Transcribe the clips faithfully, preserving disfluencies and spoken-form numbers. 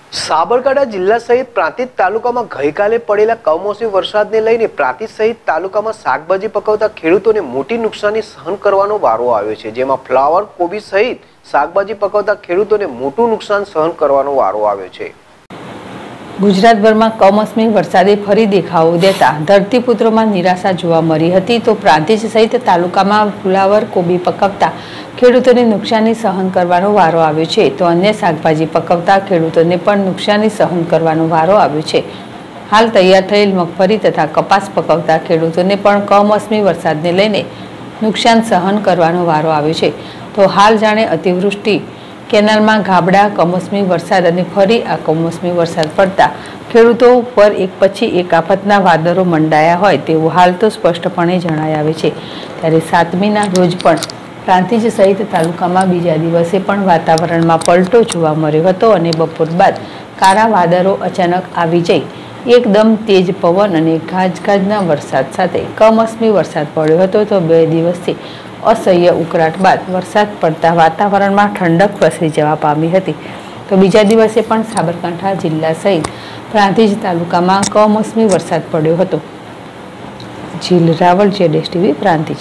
સાબરકાંઠા જિલ્લા સહિત પ્રાંતિજ તાલુકામાં ગઈકાલે પડેલા કમોસમી વરસાદને લઈને પ્રાંતિજ સહિત તાલુકામાં શાકભાજી પકવતા ખેડૂતોને મોટી નુકસાની સહન કરવાનો વારો આવ્યો છે, જેમાં ફ્લાવર, કોબી સહિત શાકભાજી પકવતા ખેડૂતોને મોટું નુકસાન સહન કરવાનો વારો આવ્યો છે। ગુજરાતભરમાં કમોસમી વરસાદે ફરી દેખાવો દેતા ધરતીપુત્રોમાં નિરાશા જોવા મળી હતી, તો પ્રાંતિજ સહિત તાલુકામાં ફ્લાવર, કોબી પકવતા ખેડૂતોને નુકસાની સહન કરવાનો વારો આવ્યો છે, તો અન્ય શાકભાજી પકવતા ખેડૂતોને પણ નુકસાની સહન કરવાનો વારો આવ્યો છે। હાલ તૈયાર થયેલ મગફળી તથા કપાસ પકવતા ખેડૂતોને પણ કમોસમી વરસાદને લઈને નુકસાન સહન કરવાનો વારો આવ્યો છે। તો હાલ જાણે અતિવૃષ્ટિ, કેનાલમાં ગાબડા, કમોસમી વરસાદ અને ફરી આ કમોસમી વરસાદ પડતા ખેડૂતો પર એક પછી એક આફતના વાદળો મંડાયા હોય તેવું હાલ તો સ્પષ્ટપણે જણાઈ આવે છે। ત્યારે સાતમીના રોજ પણ પ્રાંતિજ સહિત તાલુકામાં બીજા દિવસે પણ વાતાવરણમાં પલટો જોવા મળ્યો હતો અને બપોર બાદ કાળા વાદળો અચાનક આવી જઈ એકદમ તેજ પવન અને ગાજગાજના વરસાદ સાથે કમોસમી વરસાદ પડ્યો હતો। તો બે દિવસથી असह्य उकळाट बाद वरसाद पड़ता वातावरण में ठंडक प्रसरी जवा पामी हती। तो बीजा दिवसे पण साबरकांठा जिल्ला सहित प्रांतिज तालुका में कमोसमी वरसाद पड्यो हतो। झील रावल, जेडेश टीवी, प्रांतिज।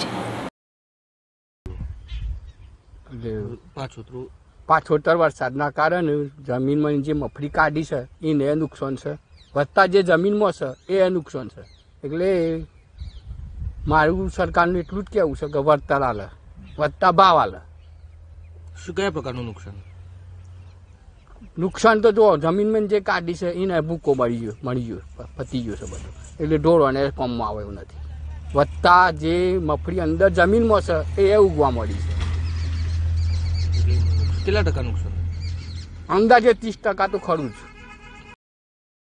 पाछोतर वरसादना कारणे जमीन में जे मफरी काढी छे एने नुकसान छे, वत्ता जे जमीन में छे ए नुकसान छे। એટલે मारू सरकार ने एटलू ज कहेवुं छे के वळतर आले, वत्ता भाव आले। शुं कया प्रकारनुं नुकसान? नुकसान तो जो जमीन में जे काढी छे एने भूको मळी गयो मळी गयो पती गयो छे बधुं, એટલે ઢોરોને કામમાં આવે એવું નથી। वत्ता जे मफरी अंदर जमीन में छे ए उगवा मळी छे। કેટલા ટકા નુકસાન? अंदाजे तीस टका तो खरुं ज।